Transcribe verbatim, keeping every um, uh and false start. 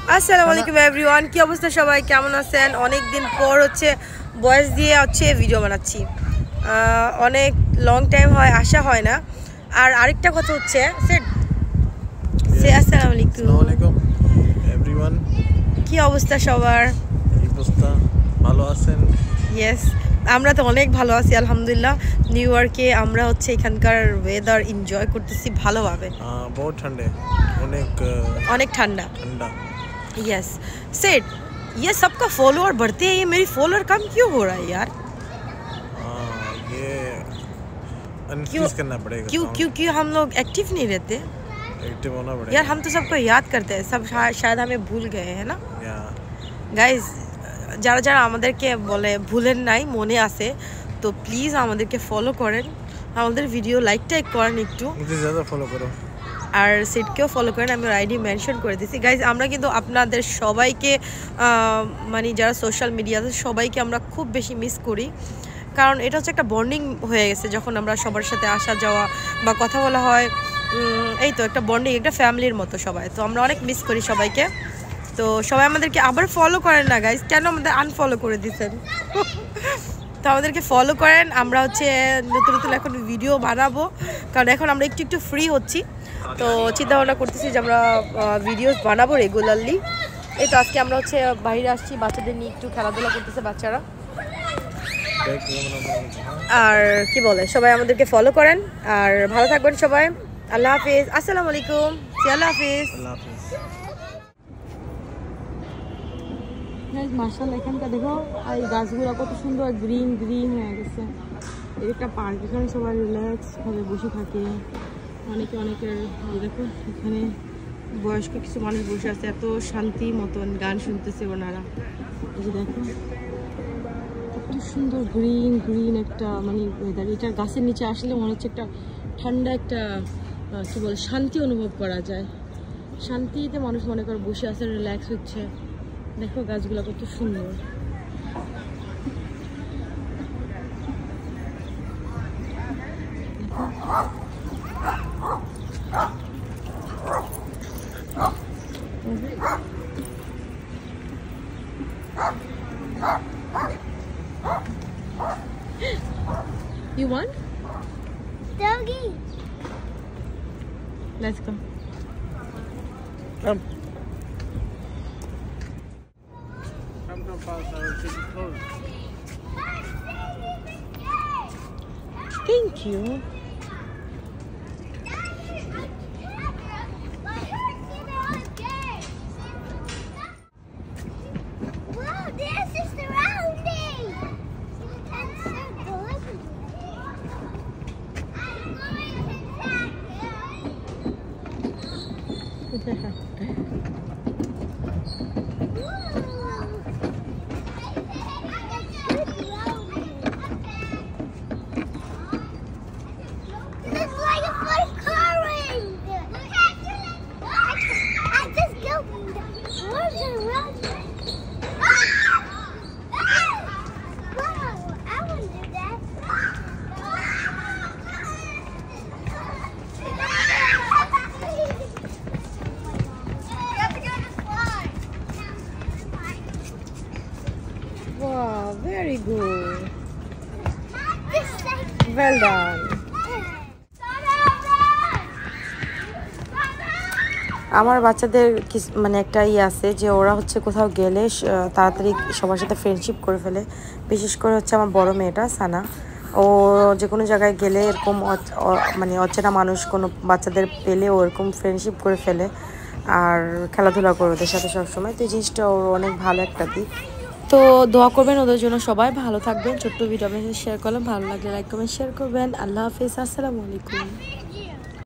আসসালামু আলাইকুম এভরিওয়ান, কি অবস্থা সবাই, কেমন আছেন? অনেক দিন পর হচ্ছে ভয়েস দিয়ে হচ্ছে ভিডিও বানাচ্ছি। অনেক লং টাইম হয়, আসা হয় না। আর আরেকটা কথা হচ্ছে সে আসসালামু আলাইকুম এভরিওয়ান, কি অবস্থা সবার? এই অবস্থা, ভালো আছেন? ইয়েস, আমরা তো অনেক ভালো আছি আলহামদুলিল্লাহ। নিউ ইয়র্কে আমরা হচ্ছে এখানকার ওয়েদার এনজয় করতেছি ভালোভাবে। বহুত ঠান্ডা, অনেক অনেক ঠান্ডা ঠান্ডা। यस सेट ये सबका फॉलोअर बढ़ते हैं, ये मेरी फॉलोअर कम क्यों हो रहा है यार? हाँ, ये अनफ्रीज करना पड़ेगा। क्यों क्यों क्यों हम लोग एक्टिव नहीं रहते? एक्टिव होना पड़ेगा यार, हम तो सबको याद करते हैं, सब शायद हमें भूल गए हैं ना गाइज। যারা যারা আমাদেরকে বলে ভুলেন নাই, মনে আছে তো প্লিজ আমাদেরকে ফলো করেন, আমাদের ভিডিও লাইক টাইক করেন একটু, ফলো করো আর সেটকেও ফলো করেন। আমি ওর আইডি মেনশন করে দিচ্ছি গাইজ। আমরা কিন্তু আপনাদের সবাইকে মানে যারা সোশ্যাল মিডিয়াতে সবাইকে আমরা খুব বেশি মিস করি, কারণ এটা হচ্ছে একটা বন্ডিং হয়ে গেছে। যখন আমরা সবার সাথে আসা যাওয়া বা কথা বলা হয়, এই তো একটা বন্ডিং, একটা ফ্যামিলির মতো সবাই। তো আমরা অনেক মিস করি সবাইকে। তো সবাই আমাদেরকে আবার ফলো করেন না গাইজ, কেন আমাদের আনফলো করে দিচ্ছেন? তো আমাদেরকে ফলো করেন। আমরা হচ্ছে নতুন নতুন এখন ভিডিও বানাবো, কারণ এখন আমরা একটু একটু ফ্রি হচ্ছি। তো চিন্তা ভাবনা করতেছি যে আমরা ভিডিওস বানাবো রেগুলারলি। এই তো আজকে আমরা হচ্ছে বাইরে আসছি, বাচ্চাদের নিয়ে একটু খেলাধুলা করতেছে বাচ্চারা। আর কি বলে, সবাই আমাদেরকে ফলো করেন আর ভালো থাকবেন সবাই। আল্লাহ হাফিজ, আসসালামু আলাইকুম, আল্লাহ হাফিজ। মাশাআল্লাহ, এখানটা দেখো এই গাছগুলো কত সুন্দর গ্রিন গ্রিন হয়ে গেছে। এই একটা পার্ক, এখানে সবাই রিল্যাক্স ভাবে বসে থাকে। অনেকে অনেকের দেখো এখানে বয়স্ক কিছু মানুষ বসে আছে, এত শান্তি মতন গান শুনতেছে ওনারা। এই যে দেখো কত সুন্দর গ্রিন গ্রিন একটা মানে ওয়েদার। এটা গাছের নিচে আসলে মনে হচ্ছে একটা ঠান্ডা একটা কি বলে শান্তি অনুভব করা যায়। শান্তিতে মানুষ মনে করে বসে আছে, রিল্যাক্স হচ্ছে। দেখো গাছগুলো কত সুন্দর। You want? Doggy. Let's go. Come. Come to pass our city close. Thank you. Wow, this is surrounding. That's so good. It's like a first coloring. I just go. Where's the round? Wow, I want to do that. Wow, very good. This side. Well done. আমার বাচ্চাদের মানে একটা ইয়ে আছে যে ওরা হচ্ছে কোথাও গেলে তাড়াতাড়ি সবার সাথে ফ্রেন্ডশিপ করে ফেলে। বিশেষ করে হচ্ছে আমার বড় মেয়েটা সানা, ও যে কোনো জায়গায় গেলে এরকম মানে অচেনা মানুষ কোনো বাচ্চাদের পেলে ও এরকম ফ্রেন্ডশিপ করে ফেলে আর খেলাধুলা করে ওদের সাথে সবসময়। তো এই জিনিসটা ওর অনেক ভালো একটা দিক। তো দোয়া করবেন ওদের জন্য, সবাই ভালো থাকবেন। ছোট্ট ভিডিও আপনাদের শেয়ার করলাম, ভালো লাগলে লাইক কমেন্ট শেয়ার করবেন। আল্লাহ হাফিজ, আসসালামু আলাইকুম।